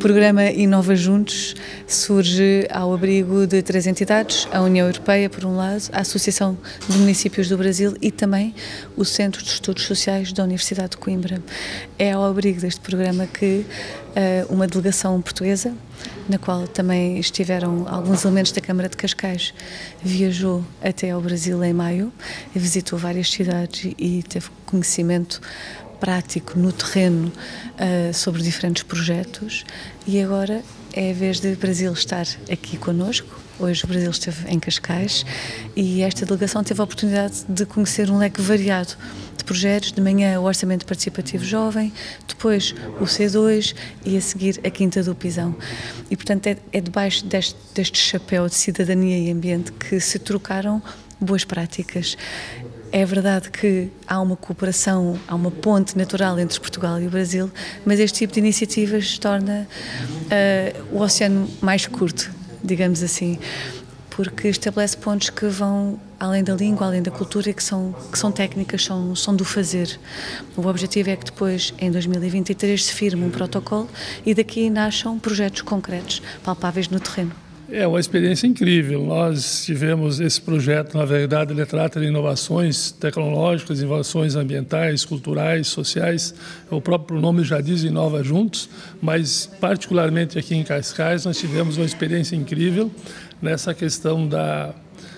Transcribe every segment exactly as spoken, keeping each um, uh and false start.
programa Inova Juntos surge ao abrigo de três entidades: a União Europeia, por um lado, a Associação de Municípios do Brasil e também o Centro de Estudos Sociais da Universidade de Coimbra. É ao abrigo deste programa que uh, uma delegação portuguesa, na qual também estiveram alguns elementos da Câmara de Cascais, viajou até ao Brasil em maio, visitou várias cidades e teve conhecimento prático no terreno uh, sobre diferentes projetos, e agora é a vez de Brasil estar aqui connosco. Hoje o Brasil esteve em Cascais e esta delegação teve a oportunidade de conhecer um leque variado de projetos. De manhã o Orçamento Participativo Jovem, depois o C dois e a seguir a Quinta do Pisão. E portanto é, é debaixo deste, deste chapéu de cidadania e ambiente que se trocaram boas práticas. É verdade que há uma cooperação, há uma ponte natural entre Portugal e o Brasil, mas este tipo de iniciativas torna uh, o oceano mais curto, digamos assim, porque estabelece pontos que vão além da língua, além da cultura, que são, que são técnicas, são, são do fazer. O objetivo é que depois, em dois mil e vinte e três, se firme um protocolo e daqui nasçam projetos concretos, palpáveis no terreno. É uma experiência incrível. Nós tivemos esse projeto, na verdade, ele trata de inovações tecnológicas, inovações ambientais, culturais, sociais. O próprio nome já diz Inova Juntos, mas particularmente aqui em Cascais nós tivemos uma experiência incrível nessa questão da,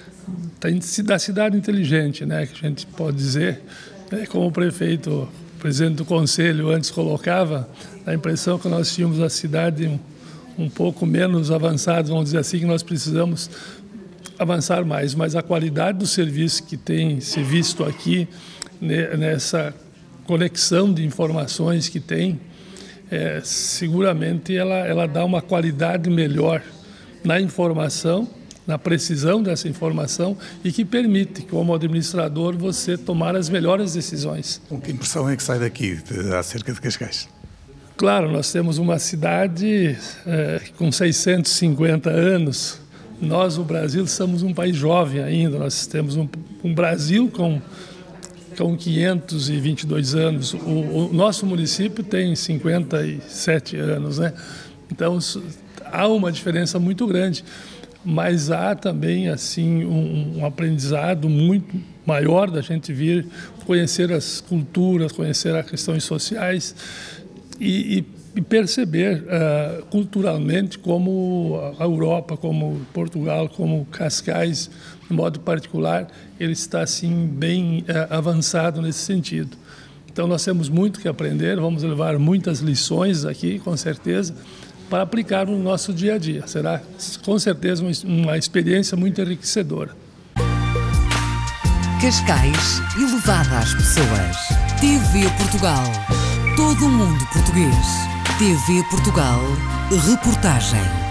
da cidade inteligente, né, que a gente pode dizer, né, como o prefeito, o presidente do conselho antes colocava, a impressão que nós tínhamos a cidade um pouco menos avançados, vamos dizer assim, que nós precisamos avançar mais, mas a qualidade do serviço que tem se visto aqui, nessa conexão de informações que tem, é, seguramente ela, ela dá uma qualidade melhor na informação, na precisão dessa informação e que permite, como administrador, você tomar as melhores decisões. Com que impressão é que sai daqui, de, acerca de Cascais? Claro, nós temos uma cidade é, com seiscentos e cinquenta anos. Nós, o Brasil, somos um país jovem ainda. Nós temos um, um Brasil com, com quinhentos e vinte e dois anos. O, o nosso município tem cinquenta e sete anos, né? Então, há uma diferença muito grande. Mas há também assim um, um aprendizado muito maior da gente vir conhecer as culturas, conhecer as questões sociais, E, e perceber uh, culturalmente como a Europa, como Portugal, como Cascais, de modo particular, ele está assim bem uh, avançado nesse sentido. Então nós temos muito que aprender, vamos levar muitas lições aqui, com certeza, para aplicar no nosso dia a dia. Será com certeza uma, uma experiência muito enriquecedora. Cascais, elevada às pessoas. T V Portugal. Todo o mundo português. T V Portugal. Reportagem.